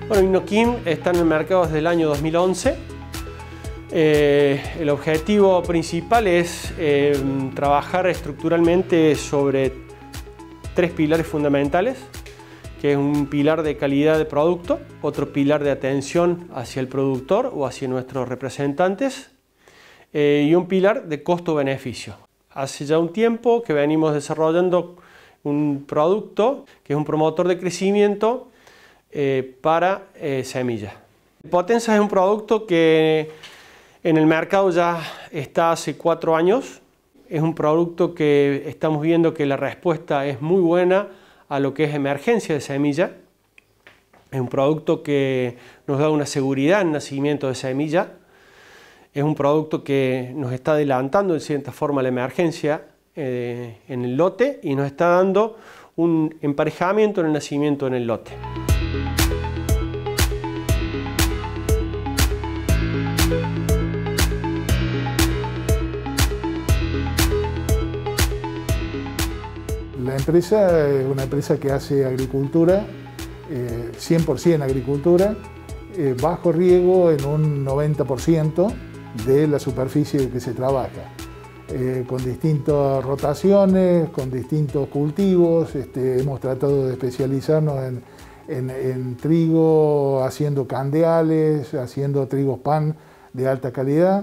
Bueno, Innoquim está en el mercado desde el año 2011. El objetivo principal es trabajar estructuralmente sobre tres pilares fundamentales, que es un pilar de calidad de producto, otro pilar de atención hacia el productor o hacia nuestros representantes y un pilar de costo-beneficio. Hace ya un tiempo que venimos desarrollando un producto que es un promotor de crecimiento para semillas. Potenza es un producto que en el mercado ya está hace 4 años. Es un producto que estamos viendo que la respuesta es muy buena a lo que es emergencia de semilla. Es un producto que nos da una seguridad en nacimiento de semilla. Es un producto que nos está adelantando de cierta forma la emergencia en el lote y nos está dando un emparejamiento en el nacimiento en el lote. La empresa es una empresa que hace agricultura, 100% agricultura, bajo riego en un 90% de la superficie que se trabaja, con distintas rotaciones, con distintos cultivos. Hemos tratado de especializarnos en trigo, haciendo candeales, haciendo trigos pan de alta calidad.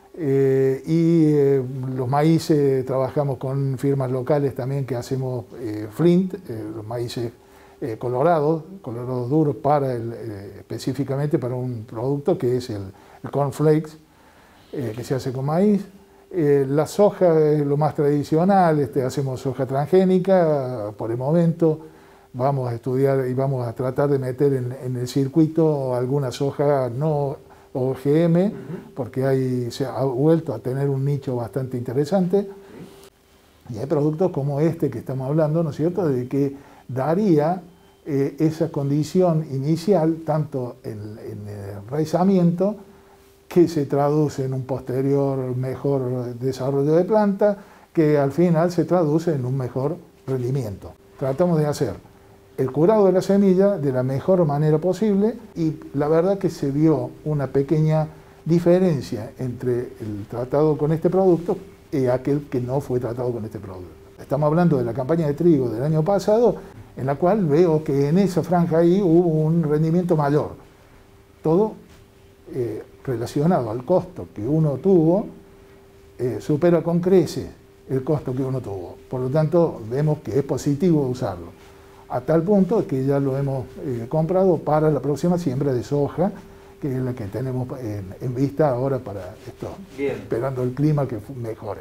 Los maíces, trabajamos con firmas locales también que hacemos Flint, los maíces colorados duros específicamente para un producto que es el cornflakes, que se hace con maíz. La soja es lo más tradicional, hacemos soja transgénica por el momento. Vamos a estudiar y vamos a tratar de meter en el circuito alguna soja no OGM, porque se ha vuelto a tener un nicho bastante interesante. Y hay productos como este que estamos hablando, ¿no es cierto?, de que daría esa condición inicial, tanto en el enraizamiento, que se traduce en un posterior mejor desarrollo de planta, que al final se traduce en un mejor rendimiento. Tratamos de hacer el curado de la semilla de la mejor manera posible y la verdad que se vio una pequeña diferencia entre el tratado con este producto y aquel que no fue tratado con este producto. Estamos hablando de la campaña de trigo del año pasado, en la cual veo que en esa franja ahí hubo un rendimiento mayor. Todo relacionado al costo que uno tuvo, supera con creces el costo que uno tuvo. Por lo tanto, vemos que es positivo usarlo. A tal punto que ya lo hemos comprado para la próxima siembra de soja, que es la que tenemos en vista ahora para esto, esperando el clima que mejore.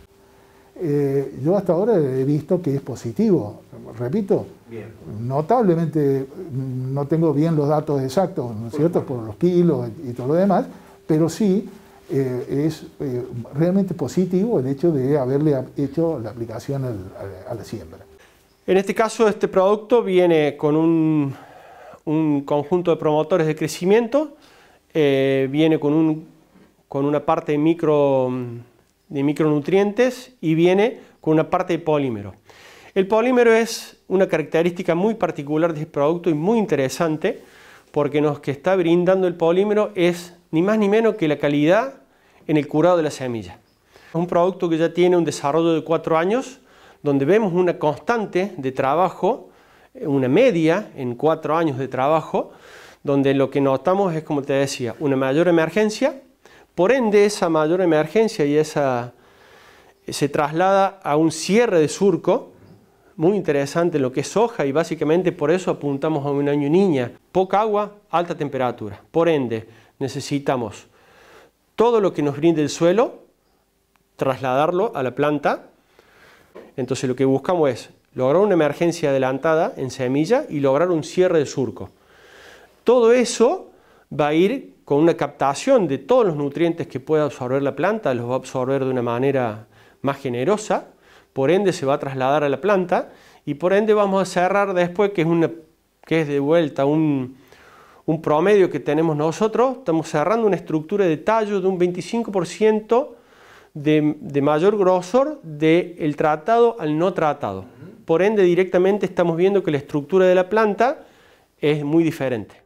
Yo hasta ahora he visto que es positivo, repito, notablemente, no tengo bien los datos exactos, ¿no es cierto?, por los kilos y todo lo demás, pero sí es realmente positivo el hecho de haberle hecho la aplicación a la siembra. En este caso, este producto viene con un conjunto de promotores de crecimiento, viene con una parte de micronutrientes y viene con una parte de polímero. El polímero es una característica muy particular de este producto y muy interesante, porque lo que está brindando el polímero es ni más ni menos que la calidad en el curado de la semilla. Es un producto que ya tiene un desarrollo de 4 años, donde vemos una constante de trabajo, una media en 4 años de trabajo, donde lo que notamos es, como te decía, una mayor emergencia. Por ende, esa mayor emergencia y se traslada a un cierre de surco, muy interesante en lo que es soja, y básicamente por eso apuntamos a un año niña. Poca agua, alta temperatura. Por ende, necesitamos todo lo que nos brinde el suelo, trasladarlo a la planta. Entonces lo que buscamos es lograr una emergencia adelantada en semilla y lograr un cierre de surco. Todo eso va a ir con una captación de todos los nutrientes que pueda absorber la planta, los va a absorber de una manera más generosa, por ende se va a trasladar a la planta y por ende vamos a cerrar después, que es de vuelta un promedio que tenemos nosotros, estamos cerrando una estructura de tallo de un 25% de mayor grosor del tratado al no tratado. Por ende, directamente estamos viendo que la estructura de la planta es muy diferente.